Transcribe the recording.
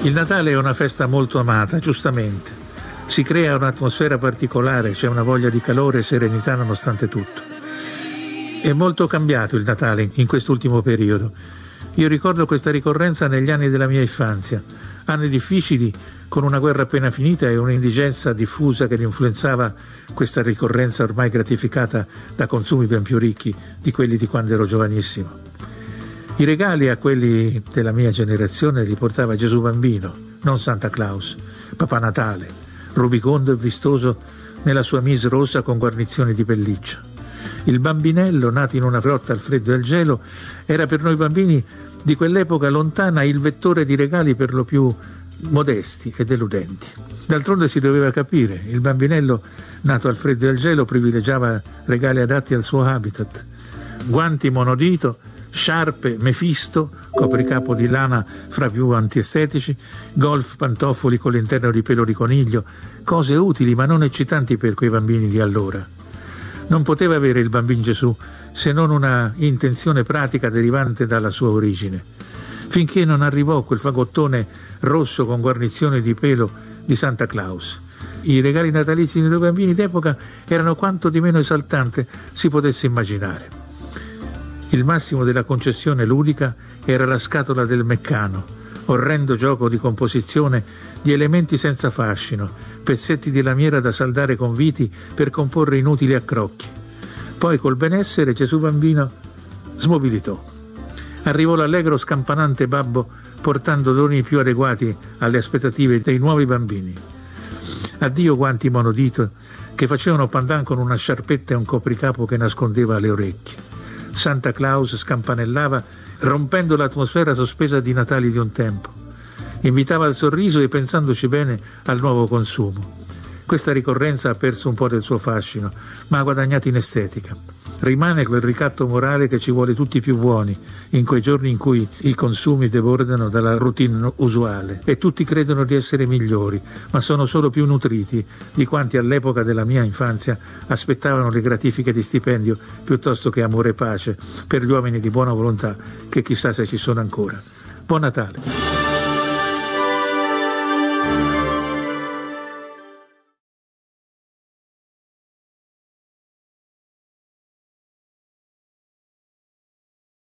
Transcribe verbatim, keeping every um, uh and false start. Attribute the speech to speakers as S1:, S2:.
S1: Il Natale è una festa molto amata, giustamente. Si crea un'atmosfera particolare, c'è una voglia di calore e serenità nonostante tutto. È molto cambiato il Natale in quest'ultimo periodo. Io ricordo questa ricorrenza negli anni della mia infanzia, anni difficili con una guerra appena finita e un'indigenza diffusa che influenzava questa ricorrenza ormai gratificata da consumi ben più ricchi di quelli di quando ero giovanissimo. I regali a quelli della mia generazione li portava Gesù Bambino, non Santa Claus, Papà Natale, rubicondo e vistoso nella sua mise rossa con guarnizioni di pelliccia. Il bambinello, nato in una grotta al freddo e al gelo, era per noi bambini di quell'epoca lontana il vettore di regali per lo più modesti e deludenti. D'altronde si doveva capire, il bambinello nato al freddo e al gelo privilegiava regali adatti al suo habitat. Guanti monodito, sciarpe, Mefisto, copricapo di lana fra più antiestetici, golf, pantofoli con l'interno di pelo di coniglio, cose utili ma non eccitanti per quei bambini di allora. Non poteva avere il bambino Gesù se non una intenzione pratica derivante dalla sua origine, finché non arrivò quel fagottone rosso con guarnizione di pelo di Santa Claus. I regali natalizi dei bambini d'epoca erano quanto di meno esaltante si potesse immaginare. Il massimo della concessione ludica era la scatola del Meccano, orrendo gioco di composizione di elementi senza fascino, pezzetti di lamiera da saldare con viti per comporre inutili accrocchi. Poi col benessere Gesù Bambino smobilitò. Arrivò l'allegro scampanante babbo portando doni più adeguati alle aspettative dei nuovi bambini. Addio guanti monodito che facevano pandan con una sciarpetta e un copricapo che nascondeva le orecchie. Santa Claus scampanellava rompendo l'atmosfera sospesa di Natali di un tempo. Invitava al sorriso e, pensandoci bene, al nuovo consumo. Questa ricorrenza ha perso un po' del suo fascino, ma ha guadagnato in estetica. Rimane quel ricatto morale che ci vuole tutti più buoni in quei giorni in cui i consumi debordano dalla routine usuale e tutti credono di essere migliori, ma sono solo più nutriti di quanti all'epoca della mia infanzia aspettavano le gratifiche di stipendio piuttosto che amore e pace per gli uomini di buona volontà che chissà se ci sono ancora. Buon Natale!